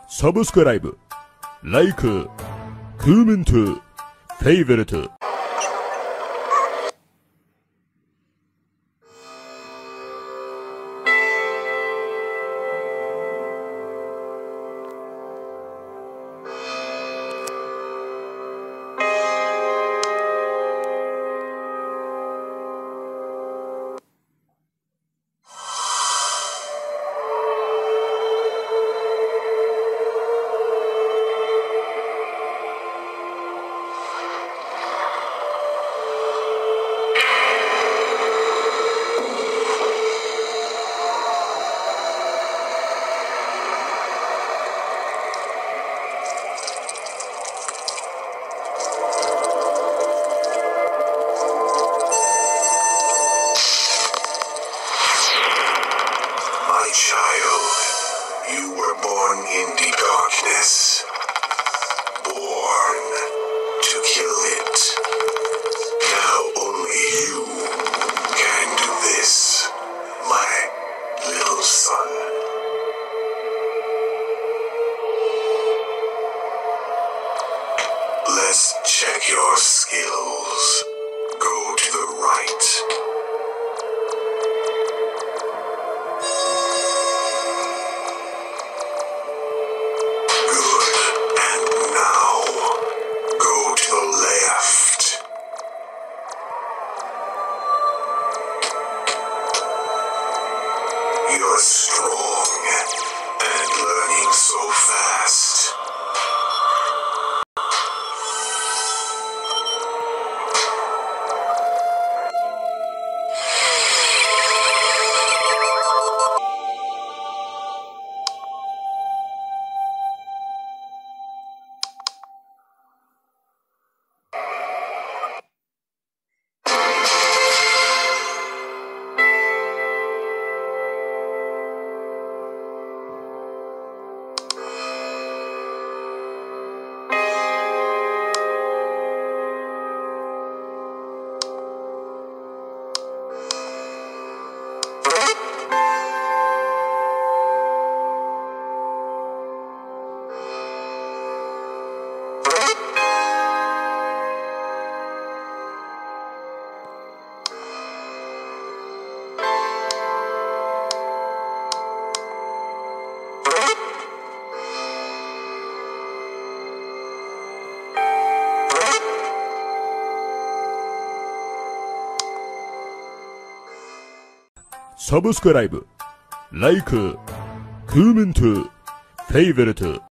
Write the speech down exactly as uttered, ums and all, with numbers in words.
サブスクライブ、ライク、コメント、フェイブレット。 Child, you were born in the darkness, born to kill it. Now only you can do this, my little son. Let's check your skills. Go to the right. You're strong and learning so fast. サブスクライブ、ライク、コメント、フェイブレット。